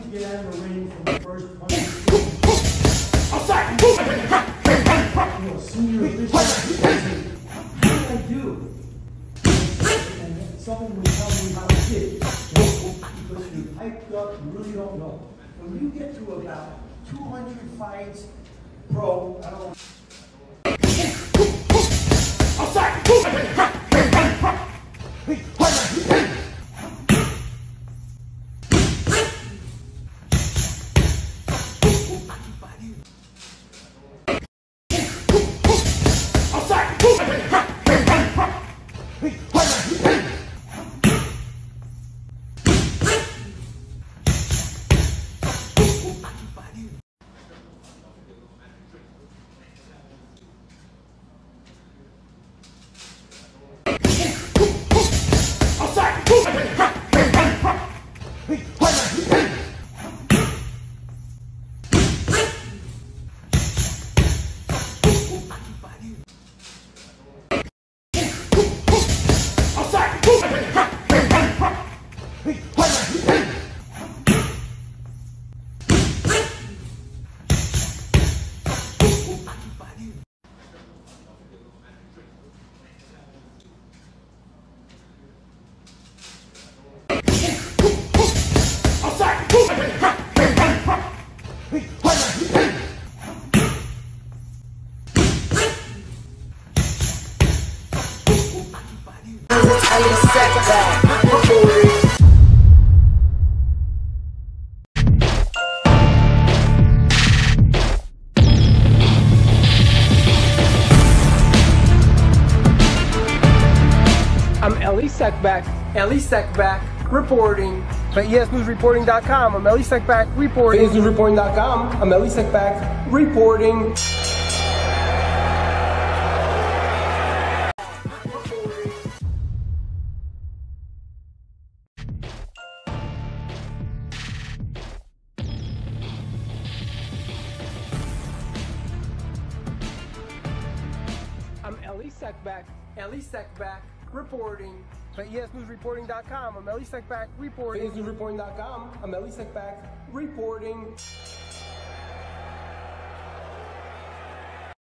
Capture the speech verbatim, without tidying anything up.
get out of the ring from the first punch. Outside! You know, senior officials, what did I do? And someone would tell me how to did. Because you're hyped up, you really don't know. When you get to about two hundred fights pro, I don't know. Outside! I'm Usyk back, Usyk back, reporting for E S News Reporting dot com. I'm Usyk back, reporting. E S News Reporting dot com. I'm Usyk back, reporting. I'm Usyk back, Usyk back, reporting for E S News Reporting dot com. I'm Usyk back, reporting. E S News Reporting dot com. I'm Usyk back, reporting.